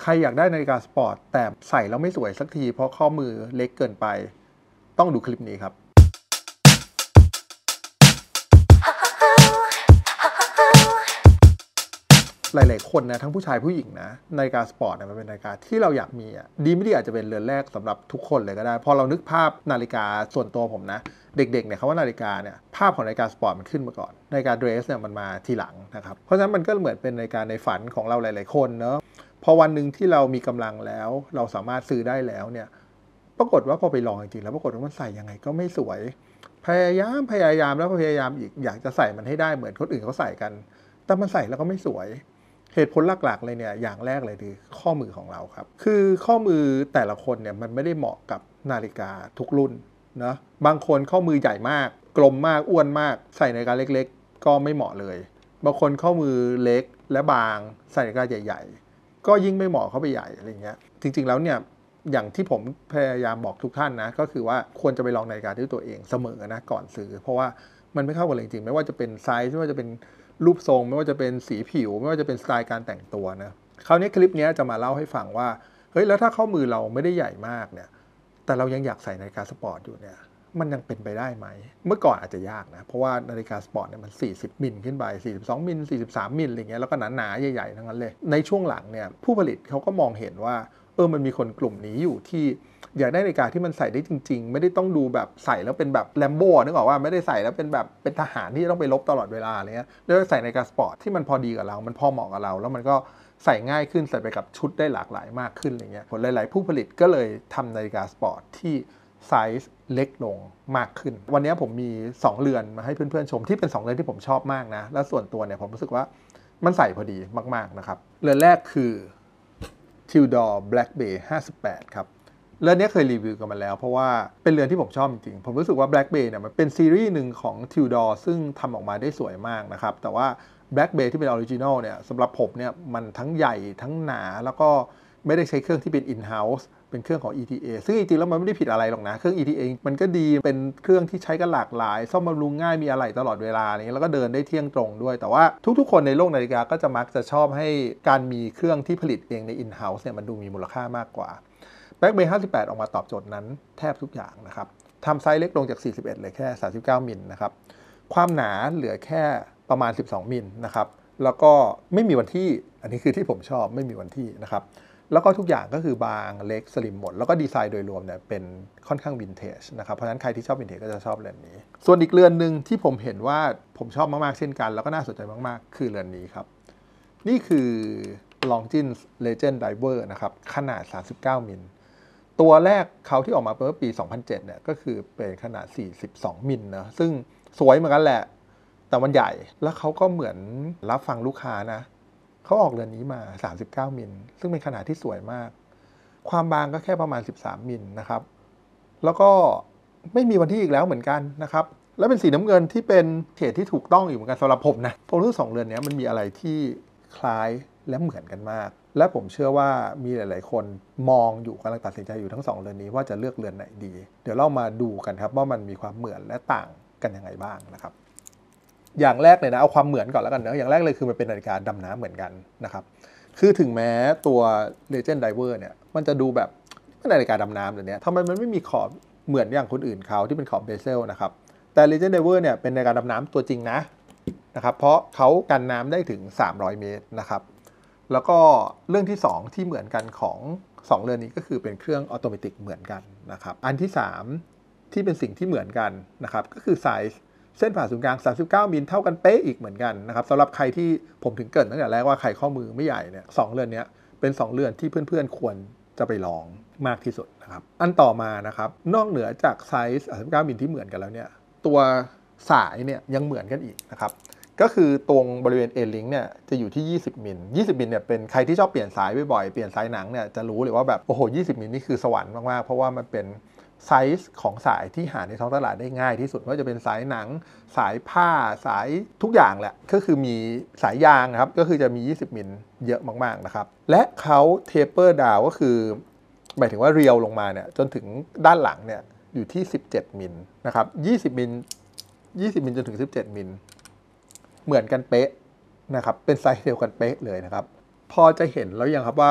รอยากได้นาฬิกาสปอร์ตแต่ใส่แล้วไม่สวยสักทีเพราะข้อมือเล็กเกินไปต้องดูคลิปนี้ครับหลายๆคนนะทั้งผู้ชายผู้หญิงนะนาฬิกาสปอร์ตเนี่ยมันเป็นนาฬิกาที่เราอยากมีดีไม่ดีอาจจะเป็นเรือนแรกสำหรับทุกคนเลยก็ได้พอเรานึกภาพนาฬิกาส่วนตัวผมนะเด็กๆเนี่ยเขาว่านาฬิกาเนี่ยภาพของนาฬิกาสปอร์ตมันขึ้นมาก่อนนาฬิกาเดรสเนี่ยมันมาทีหลังนะครับเพราะฉะนั้นมันก็เหมือนเป็นนาฬิกาในฝันของเราหลายๆคนเนาะพอวันหนึ่งที่เรามีกำลังแล้วเราสามารถซื้อได้แล้วเนี่ยปรากฏว่าพอไปลองจริงๆแล้วปรากฏว่ามันใส่ยังไงก็ไม่สวยพยายามแล้วพยายามอีกอยากจะใส่มันให้ได้เหมือนคนอื่นเขาใส่กันแต่มันใส่แล้วก็ไม่สวยเหตุผลหลักๆเลยเนี่ยอย่างแรกเลยคือข้อมือของเราครับคือข้อมือแต่ละคนเนี่ยมันไม่ได้เหมาะกับนาฬิกาทุกรุ่นนะบางคนข้อมือใหญ่มากกลมมากอ้วนมากใส่นาฬิกาเล็กๆก็ไม่เหมาะเลยบางคนข้อมือเล็กและบางใส่นาฬิกาใหญ่ๆก็ยิ่งไม่เหมาะเข้าไปใหญ่อะไรเงี้ยจริงๆแล้วเนี่ยอย่างที่ผมพยายามบอกทุกท่านนะก็คือว่าควรจะไปลองนาฬิกาด้วยตัวเองเสมอนะก่อนซื้อเพราะว่ามันไม่เข้ากันเลยจริงๆไม่ว่าจะเป็นไซส์ไม่ว่าจะเป็นรูปทรงไม่ว่าจะเป็นสีผิวไม่ว่าจะเป็นสไตล์การแต่งตัวนะคราวนี้คลิปนี้จะมาเล่าให้ฟังว่าเฮ้ยแล้วถ้าข้อมือเราไม่ได้ใหญ่มากเนี่ยแต่เรายังอยากใส่นาฬิกาสปอร์ตอยู่เนี่ยมันยังเป็นไปได้ไหมเมื่อก่อนอาจจะยากนะเพราะว่านาฬิกาสปอร์ตเนี่ยมัน40มิลขึ้นไป42มิล43มิลอะไรเงี้ยแล้วก็หนาๆใหญ่ๆทั้งนั้นเลยในช่วงหลังเนี่ยผู้ผลิตเขาก็มองเห็นว่ามันมีคนกลุ่มนี้อยู่ที่อยากได้นาฬิกาที่มันใส่ได้จริงๆไม่ได้ต้องดูแบบใส่แล้วเป็นแบบแลมโบ้นึกออกว่าไม่ได้ใส่แล้วเป็นแบบเป็นทหารที่ต้องไปรบตลอดเวลาอะไรเงี้ยแล้วใส่นาฬิกาสปอร์ตที่มันพอดีกับเรามันพอเหมาะกับเราแล้วมันก็ใส่ง่ายขึ้นใส่ไปกับชุดได้หลากหลายมากขึ้นอะไรเงี้ยผลหลายๆผู้ผลิตก็เลยทำนาฬิกาสปอร์ตที่ไซส์เล็กลงมากขึ้นวันนี้ผมมี2เรือนมาให้เพื่อนๆชมที่เป็น2เรือนที่ผมชอบมากนะแล้วส่วนตัวเนี่ยผมรู้สึกว่ามันใส่พอดีมากๆนะครับเรือนแรกคือ Tudor Black Bay 58ครับเรือนนี้เคยรีวิวกันมาแล้วเพราะว่าเป็นเรือนที่ผมชอบจริงๆผมรู้สึกว่า Black Bay เนี่ยมันเป็นซีรีส์หนึ่งของ Tudor ซึ่งทำออกมาได้สวยมากนะครับแต่ว่า Black Bay ที่เป็นออริจินอลเนี่ยสำหรับผมเนี่ยมันทั้งใหญ่ทั้งหนาแล้วก็ไม่ได้ใช้เครื่องที่เป็น in-house เป็นเครื่องของ ETA ซึ่งจริงๆแล้วมันไม่ได้ผิดอะไรหรอกนะเครื่อง ETA มันก็ดีเป็นเครื่องที่ใช้กันหลากหลายซ่อมบำรุงง่ายมีอะไหล่ตลอดเวลาอะไรเงี้ยแล้วก็เดินได้เที่ยงตรงด้วยแต่ว่าทุกๆคนในโลกนาฬิกาก็จะมักจะชอบให้การมีเครื่องที่ผลิตเองใน in-house เนี่ยมันดูมีมูลค่ามากกว่า Black Bay 58ออกมาตอบโจทย์นั้นแทบทุกอย่างนะครับทำไซส์เล็กลงจาก41เลยแค่39มิลนะครับความหนาเหลือแค่ประมาณ12มิลนะครับแล้วก็ไม่มีวันที่อันนี้คือที่ผมชอบไม่มีวันที่นะครับแล้วก็ทุกอย่างก็คือบางเล็กสลิมหมดแล้วก็ดีไซน์โดยรวมเนี่ยเป็นค่อนข้างวินเทจนะครับเพราะฉะนั้นใครที่ชอบวินเทจก็จะชอบเรือนนี้ส่วนอีกเรือนหนึ่งที่ผมเห็นว่าผมชอบมากๆเช่นกันแล้วก็น่าสนใจมากๆคือเรือนนี้ครับนี่คือ Longines Legend Diver นะครับขนาด39มิลตัวแรกเขาที่ออกมาเมื่อปี2007เนี่ยก็คือเป็นขนาด42มิลนะซึ่งสวยเหมือนกันแหละแต่มันใหญ่แล้วเขาก็เหมือนรับฟังลูกค้านะเขาออกเรือนนี้มา39มิลซึ่งเป็นขนาดที่สวยมากความบางก็แค่ประมาณ13มิลนะครับแล้วก็ไม่มีวันที่อีกแล้วเหมือนกันนะครับแล้วเป็นสีน้ำเงินที่เป็นเฉดที่ถูกต้องอยู่เหมือนกันสำหรับผมนะผมรู้สึก2เรือนนี้มันมีอะไรที่คล้ายและเหมือนกันมากและผมเชื่อว่ามีหลายๆคนมองอยู่กำลังตัดสินใจอยู่ทั้ง2เรือนนี้ว่าจะเลือกเรือนไหนดีเดี๋ยวเรามาดูกันครับว่ามันมีความเหมือนและต่างกันยังไงบ้างนะครับอย่างแรกเลยนะเอาความเหมือนก่อนแล้วกันเนอะอย่างแรกเลยคือมันเป็นนาฬิกาดำน้ำเหมือนกันนะครับคือถึงแม้ตัว Legend Diver เนี่ยมันจะดูแบบนาฬิกาดำน้ำแบบนี้ทำไมมันไม่มีขอบเหมือนอย่างคนอื่นเขาที่เป็นขอบเบเซลนะครับแต่ Legend Diver เนี่ยเป็นนาฬิกาดำน้ำตัวจริงนะครับเพราะเขากันน้ำได้ถึง300เมตรนะครับแล้วก็เรื่องที่2ที่เหมือนกันของ2เรือนนี้ก็คือเป็นเครื่องออโตเมติกเหมือนกันนะครับอันที่3ที่เป็นสิ่งที่เหมือนกันนะครับก็คือไซส์เส้นผ่าศูนย์กลาง39มิลเท่ากันเป๊ะอีกเหมือนกันนะครับสำหรับใครที่ผมถึงเกริ่นตั้งแต่แรกว่าใครข้อมือไม่ใหญ่เนี่ย2เรือนนี้เป็น2เรือนที่เพื่อนๆควรจะไปลองมากที่สุดนะครับอันต่อมานะครับนอกเหนือจากไซส์39มิลที่เหมือนกันแล้วเนี่ยตัวสายเนี่ยยังเหมือนกันอีกนะครับก็คือตรงบริเวณ A-Link เนี่ยจะอยู่ที่20มิล20มิลเนี่ยเป็นใครที่ชอบเปลี่ยนสายบ่อยๆเปลี่ยนสายหนังเนี่ยจะรู้เลยว่าแบบโอ้โห20มิลนี่คือสวรรค์มากๆเพราะว่ามันเป็นไซส์ของสายที่หาในท้องตลาดได้ง่ายที่สุดไม่ว่าจะเป็นสายหนังสายผ้าสายทุกอย่างแหละก็คือมีสายยางครับก็คือจะมี20มิลเยอะมากๆนะครับและเขาเทเปอร์ดาวก็คือหมายถึงว่าเรียวลงมาเนี่ยจนถึงด้านหลังเนี่ยอยู่ที่17มิลนะครับ20มิลจนถึง17มิลเหมือนกันเป๊ะนะครับเป็นไซส์เดียวกันเป๊ะเลยนะครับพอจะเห็นแล้วยังครับว่า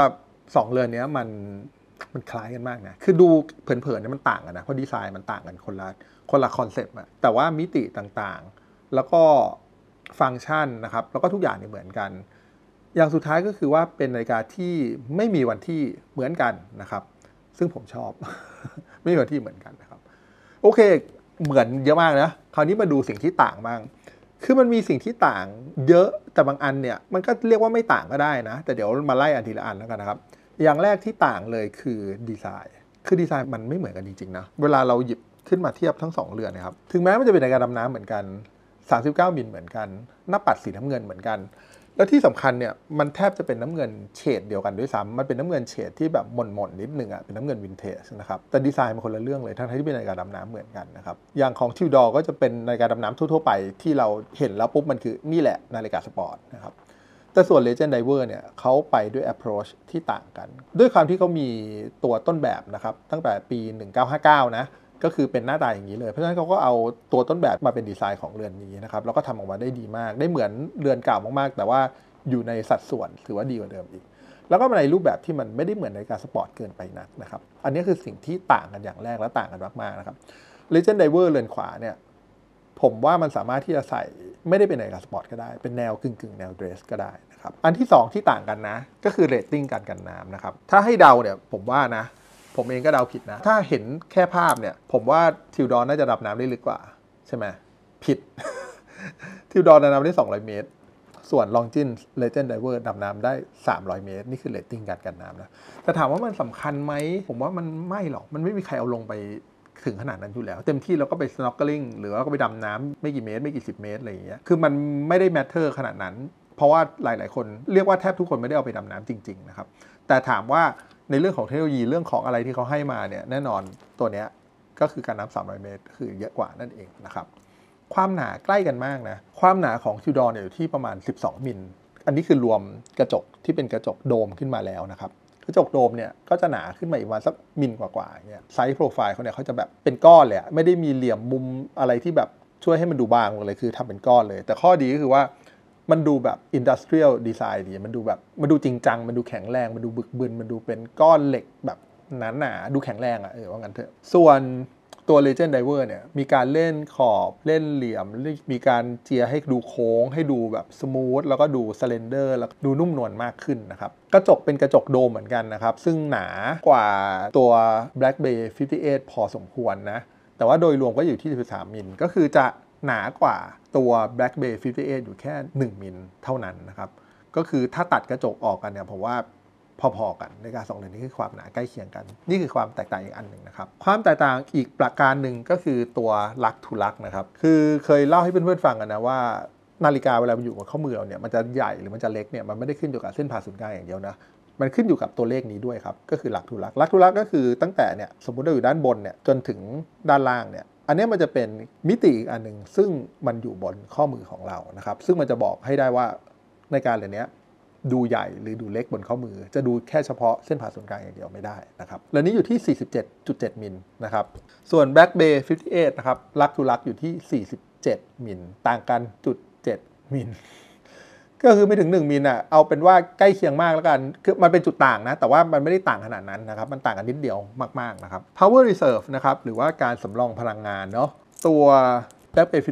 2เรือนนี้มันคล้ายกันมากนะคือดูเผินๆเนี่ยมันต่างกันนะเพราะดีไซน์มันต่างกันคนละคอนเซปต์อะแต่ว่ามิติต่างๆแล้วก็ฟังก์ชันนะครับแล้วก็ทุกอย่างเนี่ยเหมือนกันอย่างสุดท้ายก็คือว่าเป็นนาฬิกาที่ไม่มีวันที่เหมือนกันนะครับซึ่งผมชอบ ไม่มีวันที่เหมือนกันนะครับโอเคเหมือนเยอะมากนะคราวนี้มาดูสิ่งที่ต่างบ้างคือมันมีสิ่งที่ต่างเยอะแต่บางอันเนี่ยมันก็เรียกว่าไม่ต่างก็ได้นะแต่เดี๋ยวมาไล่อันทีละอันแล้วกันนะครับอย่างแรกที่ต่างเลยคือดีไซน์คือดีไซน์มันไม่เหมือนกันจริงๆนะเวลาเราหยิบขึ้นมาเทียบทั้ง2เรือนนะครับถึงแม้มันจะเป็นนาฬิกาดำน้ำเหมือนกัน39มิลเหมือนกันหน้าปัดสีน้ำเงินเหมือนกันแล้วที่สำคัญเนี่ยมันแทบจะเป็นน้ำเงินเฉดเดียวกันด้วยซ้ำมันเป็นน้ำเงินเฉดที่แบบหม่นๆนิดนึงอ่ะเป็นน้ำเงินวินเทจนะครับแต่ดีไซน์มันคนละเรื่องเลยทั้งที่เป็นนาฬิกาดำน้ำเหมือนกันนะครับอย่างของทิวดอร์ก็จะเป็นนาฬิกาดำน้ำทั่วๆไปที่เราเห็นแล้วปุ๊บมันคือนี่แหละนาฬิกาสปอร์ตนะครับแต่ส่วน Legend Diver เนี่ยเขาไปด้วย approach ที่ต่างกันด้วยความที่เขามีตัวต้นแบบนะครับตั้งแต่ปี1959นะก็คือเป็นหน้าตาอย่างนี้เลยเพราะฉะนั้นเขาก็เอาตัวต้นแบบมาเป็นดีไซน์ของเรือนนี้นะครับแล้วก็ทำออกมาได้ดีมากได้เหมือนเรือนเก่ามากๆแต่ว่าอยู่ในสัดส่วนถือว่าดีกว่าเดิมอีกแล้วก็ในรูปแบบที่มันไม่ได้เหมือนนาฬิกาสปอร์ตเกินไปนักนะครับอันนี้คือสิ่งที่ต่างกันอย่างแรกและต่างกันมากๆนะครับ Legend Diver เรือนขวาเนี่ยผมว่ามันสามารถที่จะใส่ไม่ได้เป็นนาฬิกาสปอร์ตก็ได้เป็นแนวกึ่งแนวเดรสก็ได้นะครับอันที่2ที่ต่างกันนะก็คือเรตติ้งการกันน้ำนะครับถ้าให้เดาเนี่ยผมว่านะผมเองก็เดาผิดนะถ้าเห็นแค่ภาพเนี่ยผมว่าทิวดอนน่าจะดำน้ำได้ลึกกว่าใช่ไหมผิด ทิวดอนดำน้ำได้200 เมตรส่วน Longines Legend Diver ดำน้ำได้300 เมตรนี่คือเรตติ้งการกันน้ำนะแต่ถามว่ามันสำคัญไหมผมว่ามันไม่หรอกมันไม่มีใครเอาลงไปถึงขนาดนั้นอยู่แล้วเต็มที่เราก็ไป snorkeling หรือว่าก็ไปดำน้ำไม่กี่เมตรไม่กี่10 เมตรอะไรอย่างเงี้ยคือมันไม่ได้ matter ขนาดนั้นเพราะว่าหลายๆคนเรียกว่าแทบทุกคนไม่ได้เอาไปดำน้ำจริงๆนะครับแต่ถามว่าในเรื่องของเทคโนโลยีเรื่องของอะไรที่เขาให้มาเนี่ยแน่นอนตัวเนี้ยก็คือการน้ำ300 เมตรคือเยอะกว่านั่นเองนะครับความหนาใกล้กันมากนะความหนาของทิวดอร์เนี่ยอยู่ที่ประมาณ12 มิลอันนี้คือรวมกระจกที่เป็นกระจกโดมขึ้นมาแล้วนะครับกระจกโดมเนี่ยก็จะหนาขึ้นมาอีกประมาณสักมิลกว่าๆเนี่ยไซส์โปรไฟล์เขาเนี่ยเขาจะแบบเป็นก้อนเลยไม่ได้มีเหลี่ยมมุมอะไรที่แบบช่วยให้มันดูบางเลยคือทำเป็นก้อนเลยแต่ข้อดีก็คือว่ามันดูแบบอินดัสเทรียลดีไซน์ดีมันดูแบบมันดูจริงจังมันดูแข็งแรงมันดูบึกบึนมันดูเป็นก้อนเหล็กแบบหนาๆดูแข็งแรงว่างั้นเถอะส่วนตัว Legend Diver เนี่ยมีการเล่นขอบเล่นเหลี่ยมมีการเจียให้ดูโค้งให้ดูแบบสมูทแล้วก็ดูสเลนเดอร์แล้วดูนุ่มนวลมากขึ้นนะครับกระจกเป็นกระจกโดมเหมือนกันนะครับซึ่งหนากว่าตัว Black Bay 58 พอสมควรนะแต่ว่าโดยรวมก็อยู่ที่13 มิลก็คือจะหนากว่าตัว Black Bay 58 อยู่แค่1 มิลเท่านั้นนะครับก็คือถ้าตัดกระจกออกกันเนี่ยผมว่าพอๆกันในการ2เรือนนี้คือความหนาใกล้เคียงกันนี่คือความแตกต่างอีกอันหนึ่งนะครับความแตกต่างอีกประการหนึ่งก็คือตัวลักทูลักนะครับคือเคยเล่าให้เพื่อนๆฟังกันนะว่านาฬิกาเวลามันอยู่บนข้อมือเราเนี่ยมันจะใหญ่หรือมันจะเล็กเนี่ยมันไม่ได้ขึ้นอยู่กับเส้นผ่าศูนย์กลางอย่างเดียวนะมันขึ้นอยู่กับตัวเลขนี้ด้วยครับก็คือลักทูลักก็คือตั้งแต่เนี่ยสมมุติเราอยู่ด้านบนเนี่ยจนถึงด้านล่างเนี่ยอันนี้มันจะเป็นมิติอีกอันหนึ่งซึ่งมันอยู่บนข้อมือของเรานะครับซึ่งมันจะบอกให้ได้ว่าในการเรือนนี้ดูใหญ่หรือดูเล็กบนข้อมือจะดูแค่เฉพาะเส้นผ่าศูนย์กลางอย่างเดียวไม่ได้นะครับและนี้อยู่ที่ 47.7 มิลนะครับส่วน Black Bay 58 นะครับลักทูลักอยู่ที่ 47 มิลต่างกัน0.7 มิลก็คือไม่ถึง1 มิลเอาเป็นว่าใกล้เคียงมากแล้วกันคือมันเป็นจุดต่างนะแต่ว่ามันไม่ได้ต่างขนาดนั้นนะครับมันต่างกันนิดเดียวมากๆนะครับ Power Reserve นะครับหรือว่าการสำรองพลังงานเนาะตัว Black Bay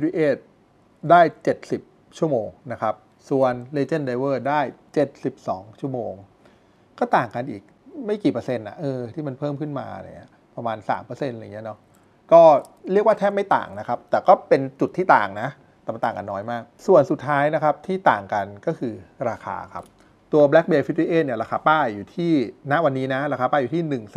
58 ได้70 ชั่วโมงนะครับส่วน Legend Diver ได้72 ชั่วโมงก็ต่างกันอีกไม่กี่เปอร์เซ็นต์ที่มันเพิ่มขึ้นมาเนี่ยประมาณ 3% อะไรเงี้ยเนาะก็เรียกว่าแทบไม่ต่างนะครับแต่ก็เป็นจุดที่ต่างนะแต่มันต่างกันน้อยมากส่วนสุดท้ายนะครับที่ต่างกันก็คือราคาครับตัว Black Bay 58 เนี่ยราคาป้ายอยู่ที่ณวันนี้นะราคาป้ายอยู่ที่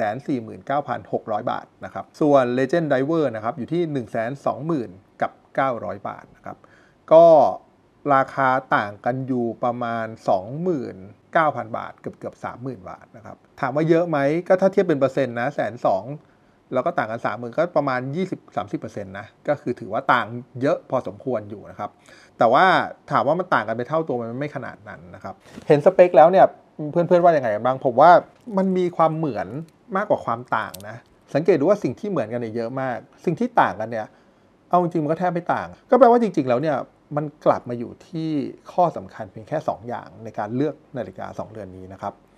149,600 บาทนะครับส่วน Legend Diver นะครับอยู่ที่ 120,000 กับ 900 บาทนะครับก็ราคาต่างกันอยู่ประมาณ 29,000 บาทเกือบ 30,000 บาทนะครับถามว่าเยอะไหมก็ถ้าเทียบเป็นเปอร์เซ็นต์นะ120,000แล้วก็ต่างกัน 30,000 ก็ประมาณ 20-30% นะก็คือถือว่าต่างเยอะพอสมควรอยู่นะครับแต่ว่าถามว่ามันต่างกันไปเท่าตัวมันไม่ขนาดนั้นนะครับเห็นสเปคแล้วเนี่ยเพื่อนๆว่ายังไงกันบ้างผมว่ามันมีความเหมือนมากกว่าความต่างนะสังเกตดูว่าสิ่งที่เหมือนกันเนี่ยเยอะมากสิ่งที่ต่างกันเนี่ยเอาจริงมันก็แทบไม่ต่างก็แปลว่าจริงๆแล้วเนี่ยมันกลับมาอยู่ที่ข้อสำคัญเพียงแค่2 อย่างในการเลือกนาฬิกา2 เรือนนี้นะครับ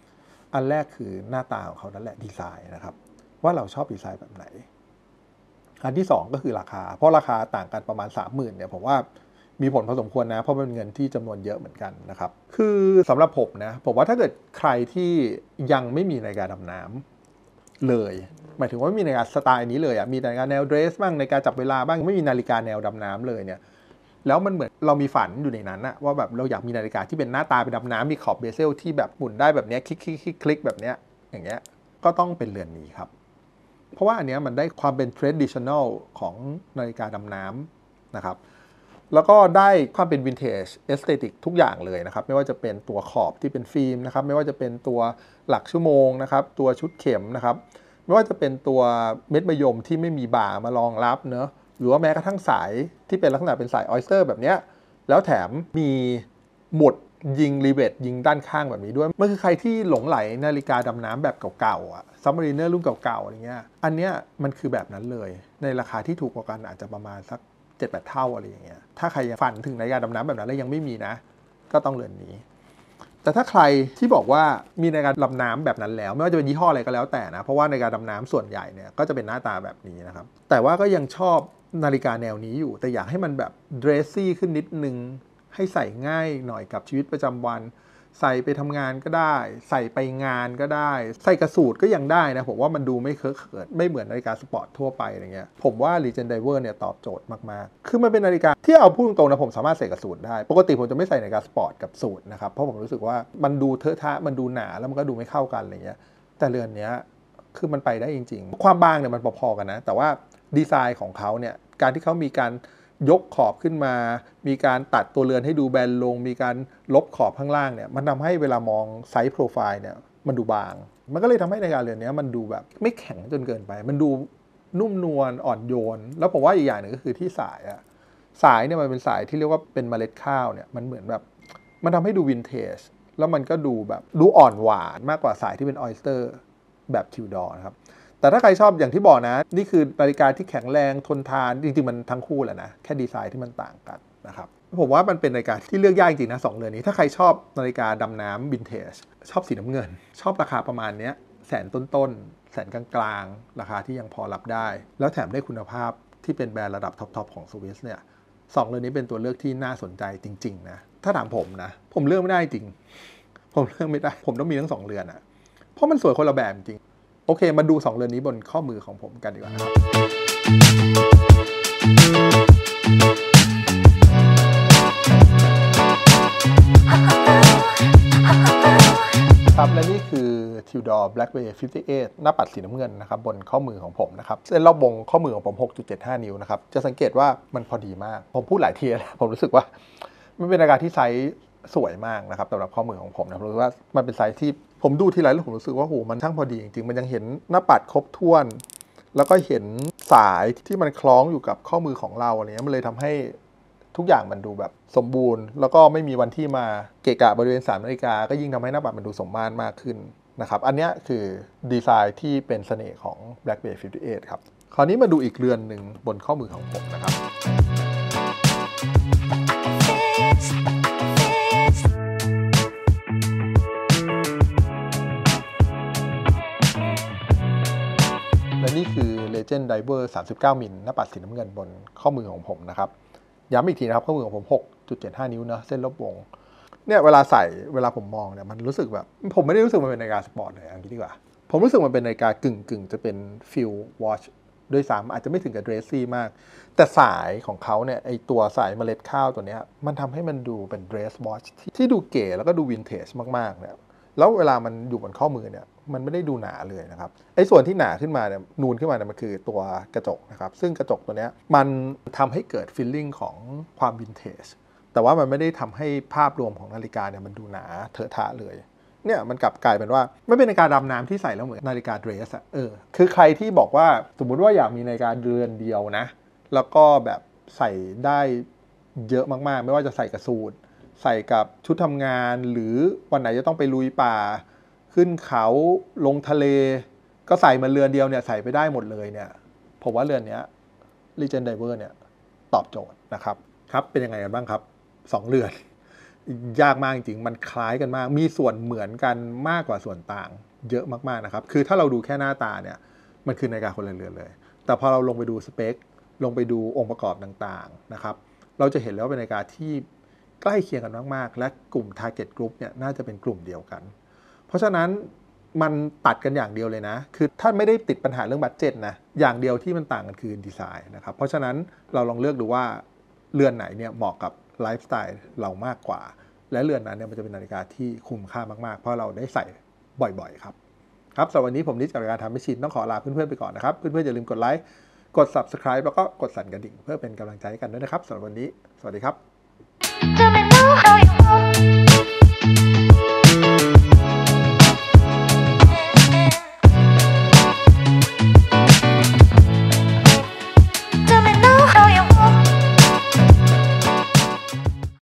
อันแรกคือหน้าตาของเขานั่นแหละดีไซน์นะครับว่าเราชอบดีไซน์แบบไหนอันที่2ก็คือราคาเพราะราคาต่างกันประมาณ 30,000 เนี่ยผมว่ามีผลพอสมควรนะเพราะเป็นเงินที่จำนวนเยอะเหมือนกันนะครับคือสำหรับผมนะผมว่าถ้าเกิดใครที่ยังไม่มีนาฬิกาดำน้ำเลยหมายถึงว่าไม่มีนาฬิกาสไตล์นี้เลยมีนาฬิกาแนวเดรสบ้างนาฬิกาจับเวลาบ้างไม่มีนาฬิกาแนวดำน้ำเลยเนี่ยแล้วมันเหมือนเรามีฝันอยู่ในนั้นนะว่าแบบเราอยากมีนาฬิกาที่เป็นหน้าตาเป็นดำน้ำมีขอบเบเซลที่แบบหมุนได้แบบนี้คลิกแบบนี้อย่างเงี้ยก็ต้องเป็นเรือนนี้ครับเพราะว่าอันเนี้ยมันได้ความเป็น traditional ของนาฬิกาดำน้ำนะครับแล้วก็ได้ความเป็น vintage aesthetic ทุกอย่างเลยนะครับไม่ว่าจะเป็นตัวขอบที่เป็นฟิล์มนะครับไม่ว่าจะเป็นตัวหลักชั่วโมงนะครับตัวชุดเข็มนะครับไม่ว่าจะเป็นตัวเม็ดมะยมที่ไม่มีบ่ามารองรับเนอะหรือว่าแม้กระทั่งสายที่เป็นลักษณะเป็นสายออยสเตอร์แบบนี้แล้วแถมมีหมุดยิงรีเวทยิงด้านข้างแบบนี้ด้วยมันคือใครที่หลงไหลนาฬิกาดำน้ำแบบเก่าๆซับมารีเนอร์รุ่นเก่าๆอะไรเงี้ยอันเนี้ยมันคือแบบนั้นเลยในราคาที่ถูกกว่ากันอาจจะประมาณสัก 7-8 เท่าอะไรอย่างเงี้ยถ้าใครยังฝันถึงนาฬิกาดำน้ำแบบนั้นแล้วยังไม่มีนะก็ต้องเรือนนี้แต่ถ้าใครที่บอกว่ามีนาฬิกาดำน้ำแบบนั้นแล้วไม่ว่าจะเป็นยี่ห้ออะไรก็แล้วแต่นะเพราะว่านาฬิกาดำน้ำส่วนใหญ่เนี่ยก็จะเป็นหน้าตาแบบนี้นะครับแต่ว่าก็ยังชอบนาฬิกาแนวนี้อยู่แต่อยากให้มันแบบเดรสซี่ขึ้นนิดนึงให้ใส่ง่ายหน่อยกับชีวิตประจำวันใส่ไปทำงานก็ได้ใส่ไปงานก็ได้ใส่กระสูทก็ยังได้นะผมว่ามันดูไม่เคอะเขินไม่เหมือนนาฬิกาสปอร์ตทั่วไปอะไรเงี้ยผมว่า Legend Diver เนี่ยตอบโจทย์มากๆคือมันเป็นนาฬิกาที่เอาพูดตรงๆนะผมสามารถใส่กระสูทได้ปกติผมจะไม่ใส่นาฬิกาสปอร์ตกับสูทนะครับเพราะผมรู้สึกว่ามันดูเทอะทะมันดูหนาแล้วมันก็ดูไม่เข้ากันอะไรเงี้ยแต่เรือนเนี้ยคือมันไปได้จริงๆความบางเนี่ยมันพอๆกันนะแต่ว่าดีไซน์ของเขาเนี่ยการที่เขามีการยกขอบขึ้นมามีการตัดตัวเรือนให้ดูแบนลงมีการลบขอบข้างล่างเนี่ยมันทำให้เวลามองไซส์โปรไฟล์เนี่ยมันดูบางมันก็เลยทำให้นาฬิกาเรือนนี้มันดูแบบไม่แข็งจนเกินไปมันดูนุ่มนวลอ่อนโยนแล้วผมว่าอีกอย่างหนึ่งก็คือที่สายสายเนี่ยมันเป็นสายที่เรียกว่าเป็นเมล็ดข้าวเนี่ยมันเหมือนแบบมันทำให้ดูวินเทจแล้วมันก็ดูแบบดูอ่อนหวานมากกว่าสายที่เป็นออยสเตอร์แบบทิวดอร์นะครับแต่ถ้าใครชอบอย่างที่บอกนะนี่คือนาฬิกาที่แข็งแรงทนทานจริงๆมันทั้งคู่แหละนะแค่ดีไซน์ที่มันต่างกันนะครับผมว่ามันเป็นนาฬิกาที่เลือกยากจริงๆนะ2เรือนนี้ถ้าใครชอบนาฬิกาดำน้ำวินเทจชอบสีน้ำเงินชอบราคาประมาณนี้แสนต้นๆแสนกลางๆราคาที่ยังพอรับได้แล้วแถมได้คุณภาพที่เป็นแบรนด์ระดับท็อปๆของสวิสเนี่ย2เรือนนี้เป็นตัวเลือกที่น่าสนใจจริงๆนะถ้าถามผมนะผมเลือกไม่ได้จริงผมเลือกไม่ได้ผมต้องมีทั้ง2เรือนเพราะมันสวยคนละแบบจริงโอเคมาดู2เรือนนี้บนข้อมือของผมกันดีกว่านะครับครับและนี่คือ Tudor Blackbay 58 หน้าปัดสีน้ำเงินนะครับบนข้อมือของผมนะครับเส้นรอบวงข้อมือของผม 6.75 นิ้วนะครับจะสังเกตว่ามันพอดีมากผมพูดหลายทีแล้วผมรู้สึกว่ามันเป็นนาฬิกาที่ไซส์สวยมากนะครับสำหรับข้อมือของผมนะเพราะว่ามันเป็นไซส์ที่ผมดูทีไรแล้วผมรู้สึกว่าโหมันช่างพอดีจริงๆมันยังเห็นหน้าปัดครบถ้วนแล้วก็เห็นสายที่มันคล้องอยู่กับข้อมือของเราอะไรเงี้ยมันเลยทำให้ทุกอย่างมันดูแบบสมบูรณ์แล้วก็ไม่มีวันที่มาเกะกะบริเวณ3นาฬิกาก็ยิ่งทำให้หน้าปัดมันดูสมมาตรมากขึ้นนะครับอันนี้คือดีไซน์ที่เป็นเสน่ห์ของ Blackbay 58 ครับคราวนี้มาดูอีกเรือนหนึ่งบนข้อมือของผมนะครับและนี่คือ Legend Diver 39 มิลหน้าปัดสีน้ำเงินบนข้อมือของผมนะครับย้ำอีกทีนะครับข้อมือของผม 6.75 นิ้วนะเส้นรอบวงเนี่ยเวลาใส่เวลาผมมองเนี่ยมันรู้สึกแบบผมไม่ได้รู้สึกมันเป็นนาฬิกาสปอร์ตเลยอย่างนี้ดีกว่าผมรู้สึกมันเป็นนาฬิกากึ่งจะเป็นฟิลวอชด้วยซ้ำอาจจะไม่ถึงกับเดรสซี่มากแต่สายของเขาเนี่ยไอตัวสายเมล็ดข้าวตัวเนี้ยมันทำให้มันดูเป็นเดรสวอชที่ดูเก๋แล้วก็ดูวินเทจมากๆเนี่ยแล้วเวลามันอยู่บนข้อมือเนี่ยมันไม่ได้ดูหนาเลยนะครับไอ้ส่วนที่หนาขึ้นมาเนี่ยนูนขึ้นมาเนี่ยมันคือตัวกระจกนะครับซึ่งกระจกตัวเนี้ยมันทำให้เกิดฟีลลิ่งของความวินเทจแต่ว่ามันไม่ได้ทำให้ภาพรวมของนาฬิกาเนี่ยมันดูหนาเถอะทะเลยเนี่ยมันกลับกลายเป็นว่าไม่เป็นนาฬิกาดำน้ำที่ใส่แล้วเหมือนนาฬิกาเดรสคือใครที่บอกว่าสมมุติว่าอยากมีนาฬิกาเรือนเดียวนะแล้วก็แบบใส่ได้เยอะมากๆไม่ว่าจะใส่กับสูทใส่กับชุดทำงานหรือวันไหนจะต้องไปลุยป่าขึ้นเขาลงทะเลก็ใส่มาเรือนเดียวเนี่ยใส่ไปได้หมดเลยเนี่ยผมว่าเรือนเนี้ย Legend Diver เนี่ยตอบโจทย์นะครับเป็นยังไงกันบ้างครับ2เรือนยากมากจริงมันคล้ายกันมากมีส่วนเหมือนกันมากกว่าส่วนต่างเยอะมากๆนะครับคือถ้าเราดูแค่หน้าตาเนี่ยมันคือนาฬิกาคนละเรือนเลยแต่พอเราลงไปดูสเปคลงไปดูองค์ประกอบต่างๆนะครับเราจะเห็นแล้วว่าเป็นนาฬิกาที่ใกล้เคียงกันมากๆและกลุ่ม target group เนี่ยน่าจะเป็นกลุ่มเดียวกันเพราะฉะนั้นมันตัดกันอย่างเดียวเลยนะคือถ้าไม่ได้ติดปัญหาเรื่องบัดเจ็ตนะอย่างเดียวที่มันต่างกันคือดีไซน์นะครับเพราะฉะนั้นเราลองเลือกดูว่าเรือนไหนเนี่ยเหมาะกับไลฟ์สไตล์เรามากกว่าและเรือนนั้นเนี่ยมันจะเป็นนาฬิกาที่คุ้มค่ามากๆเพราะเราได้ใส่บ่อยๆครับสำหรับวันนี้ผมนิดจากการทำไม่ชินต้องขอลาเพื่อนๆไปก่อนนะครับเพื่อนๆอย่าลืมกดไลค์กด Subscribe แล้วก็กดสั่นกระดิ่งเพื่อเป็นกำลังใจให้กันด้วยนะครับสำหรับวันนี้สวัสดีครับ